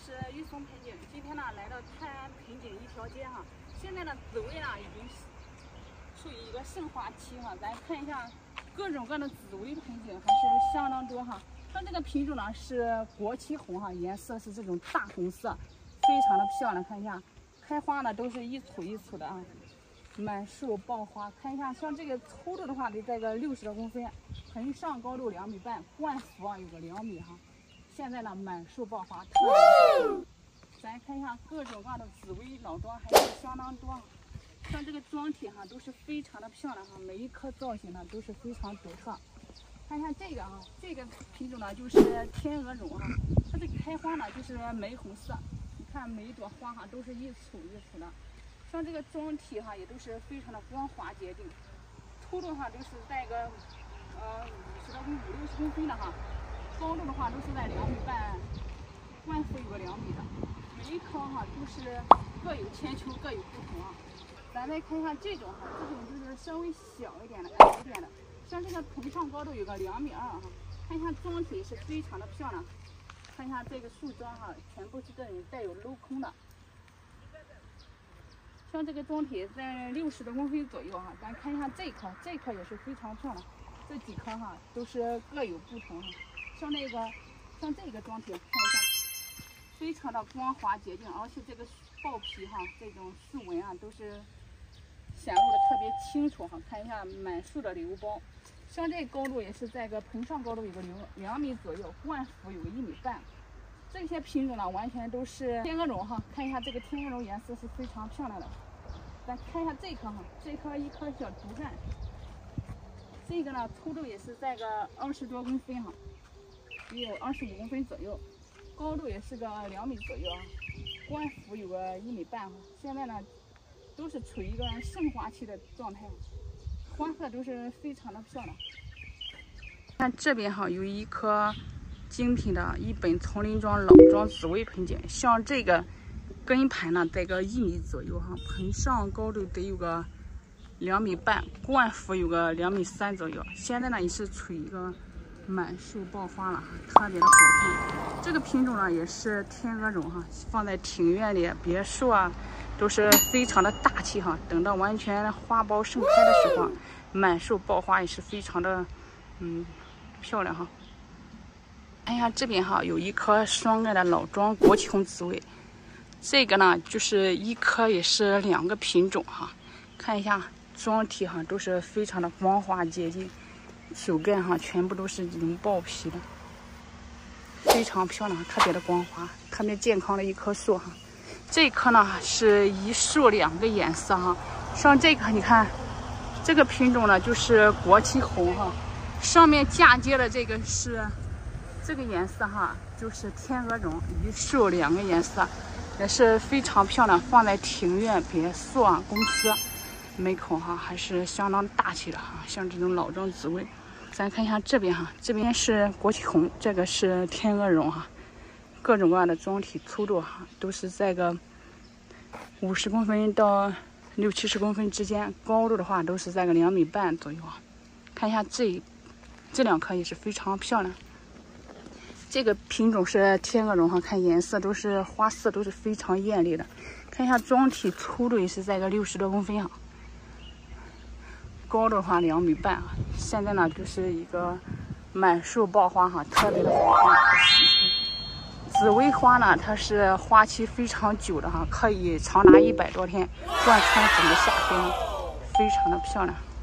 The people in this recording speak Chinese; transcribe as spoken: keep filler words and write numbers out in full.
是玉松盆景。今天呢来到泰安盆景一条街哈，现在呢紫薇呢已经处于一个盛花期哈，咱看一下各种各样的紫薇盆景还是相当多哈。像这个品种呢是国旗红哈，颜色是这种大红色，非常的漂亮。看一下开花呢都是一簇一簇的啊，满树爆花。看一下像这个粗度的话得在个六十多公分，盆上高度两米半，冠幅啊有个两米哈。现在呢满树爆花，特别的。咱看一下各种各样的紫薇老桩还是相当多，像这个桩体哈都是非常的漂亮哈，每一颗造型呢都是非常独特。看一下这个啊，这个品种呢就是天鹅绒哈，它这个开花呢就是玫红色，你看每一朵花哈都是一簇一簇的。像这个桩体哈也都是非常的光滑洁净，粗度的话都是在个呃五十多公五六十公分的哈，高度的话都是在两米半，冠幅有个两米的。每一棵哈都是各有千秋，各有不同啊。咱再看一下这种哈，这种就是稍微小一点的、矮一点的，像这个盆上高度有个两米二哈。看一下桩体是非常的漂亮，看一下这个树桩哈，全部是这种带有镂空的。像这个桩体在六十多公分左右哈，咱看一下这棵，这棵也是非常漂亮。这几棵哈都是各有不同哈，像那个像这个桩体看一下。非常的光滑洁净，而且这个豹皮哈，这种树纹啊都是显露的特别清楚哈。看一下满树的瘤苞，像这高度也是在个盆上高度有个两两米左右，冠幅有个一米半。这些品种呢完全都是天鹅绒哈，看一下这个天鹅绒颜色是非常漂亮的。咱看一下这棵哈，这棵一颗小竹竿，这个呢粗度也是在个二十多公分哈，也有二十五公分左右。高度也是个两米左右啊，冠幅有个一米半哈。现在呢，都是处于一个盛花期的状态，花色都是非常的漂亮。看这边哈，有一棵精品的一本丛林桩老桩紫薇盆景，像这个根盘呢，在个一米左右哈，盆上高度得有个两米半，冠幅有个两米三左右。现在呢，也是处于一个满树爆花了，特别的好看。这个品种呢也是天鹅绒哈，放在庭院里、别墅啊，都是非常的大气哈。等到完全花苞盛开的时候，满树爆花也是非常的嗯漂亮哈。看一下这边哈，有一棵双盖的老桩国旗红紫薇，这个呢就是一棵也是两个品种哈。看一下桩体哈，都是非常的光滑洁净。手盖哈全部都是这种豹皮的，非常漂亮，特别的光滑，特别健康的一棵树哈。这棵呢是一树两个颜色哈，像这个你看，这个品种呢就是国旗红哈，上面嫁接的这个是这个颜色哈，就是天鹅绒，一树两个颜色，也是非常漂亮，放在庭院、别墅啊、公司门口哈，还是相当大气的哈。像这种老桩紫薇，咱看一下这边哈，这边是国旗红，这个是天鹅绒哈，各种各样的桩体粗度哈，都是在个五十公分到六七十公分之间，高度的话都是在个两米半左右啊。看一下这这两棵也是非常漂亮，这个品种是天鹅绒哈，看颜色都是花色都是非常艳丽的。看一下桩体粗度也是在个六十多公分哈。高度的话两米半啊，现在呢就是一个满树爆花哈，特别的好看。紫薇花呢，它是花期非常久的哈，可以长达一百多天，贯穿整个夏天，非常的漂亮。